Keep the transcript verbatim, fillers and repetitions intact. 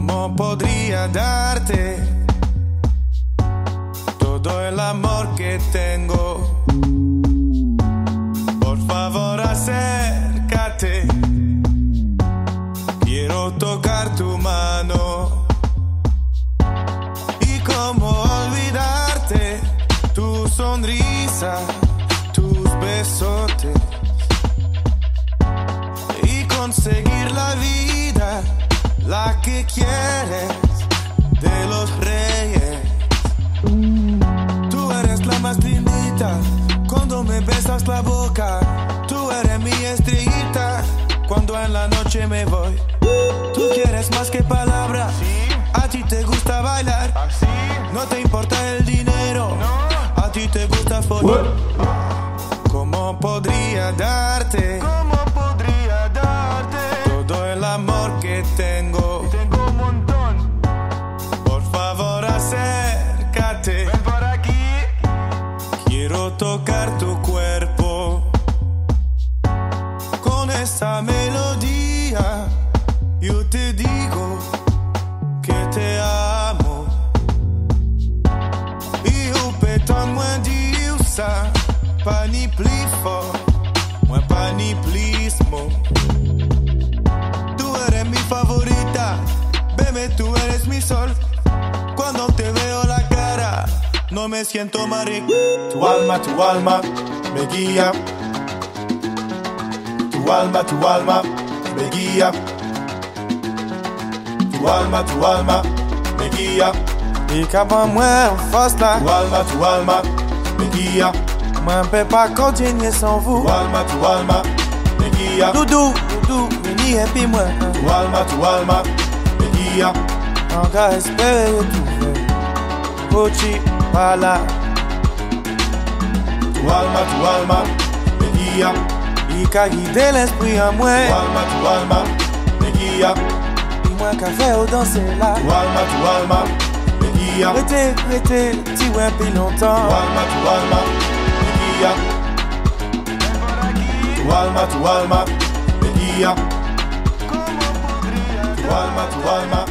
¿Cómo podría darte todo el amor que tengo? Por favor, acércate. Quiero tocar tu mano. Y cómo olvidarte, tu sonrisa, tus besotes, y conseguir la vida, la que quieres, de los reyes. Tú eres la más lindita cuando me besas la boca. Tú eres mi estrellita cuando en la noche me voy. Tú quieres más que palabras. A ti te gusta bailar. No te importa el dinero. A ti te gusta follar. ¿Cómo podría darte? ¿Cómo podría darte todo el amor que tengo? Tengo un montón. Por favor, acércate. Ven por aquí. Quiero tocar tu cuerpo con esa melodía. Yo te digo que te amo. Y yo pétan moins dire ça. Pas ni plus fort, moi pas ni plus mot. Tú eres mi favorita, bebé, tú eres mi sol. Cuando te veo la cara, no me siento marico. Tu alma, tu alma, me guía. Tu alma, tu alma, me guía. Tu alma, tu alma, me guía. Y qu'avant moi, on fasse la. Tu alma, tu alma, me guía. Moi, je peux pas continuer sans vous. Tu alma, tu alma, me guía. Doudou, doudou, mini et puis moi. Tu alma, tu alma, me guía. Encore espérer retrouver. Pochi, voilà. Tu alma, tu alma, me guía. Y qu'a guidé l'esprit en moi. Tu alma, tu alma, me guía. Y moi qu'a fait au danser là. Tu alma, tu alma, me guía. Rete, rete, ti ouais puis longtemps. Tu alma, tu alma, me guía. Ven por aquí. Tu alma, tu alma, me guía. ¿Cómo podría Tu alma, tu alma.